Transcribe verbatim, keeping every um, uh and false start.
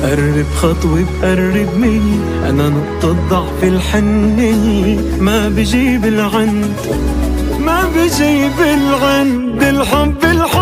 قرب خطوة بقرب مني، أنا نقطة ضعف الحنية، ما بجيب العند ما بجيب العند الحب الحب